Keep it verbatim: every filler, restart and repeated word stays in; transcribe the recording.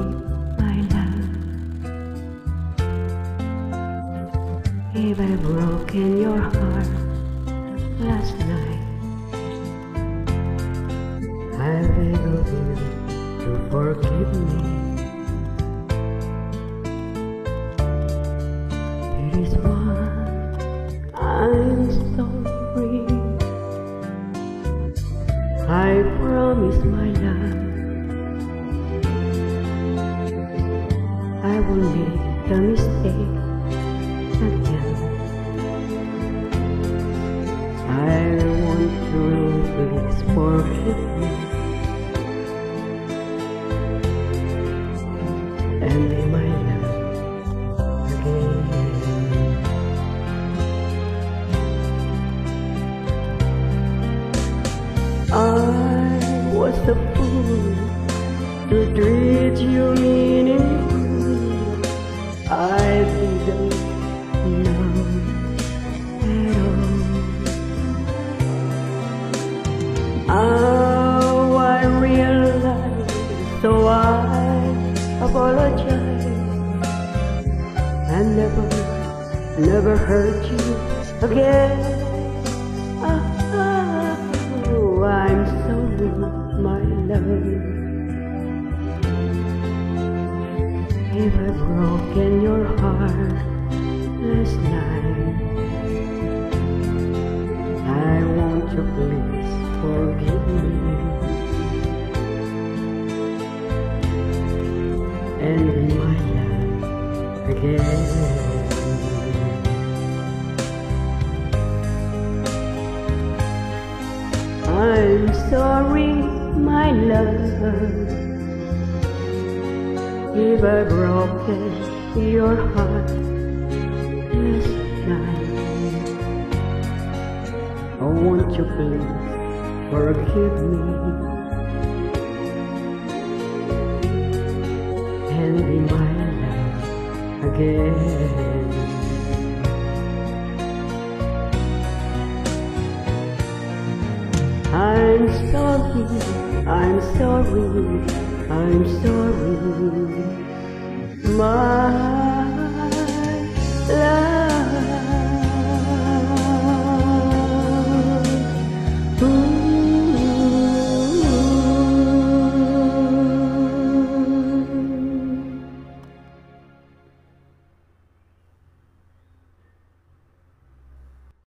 my love. If I've broken your heart last night, I beg of you to forgive me. It is what I'm sorry. I promise, my love, I won't make the mistake again. I want to please forgive me and be my love again. I was a fool to treat you meaningful. I didn't know at all. Now I realize, so I apologize. I never, never hurt you again. Oh, I'm sorry, my love. If I've broken your heart last night, I want you please forgive me and be my love again. I'm sorry, my love, if I've broken your heart last night. Oh, won't you please forgive me and be my love again. I'm sorry, I'm sorry, I'm sorry, my love.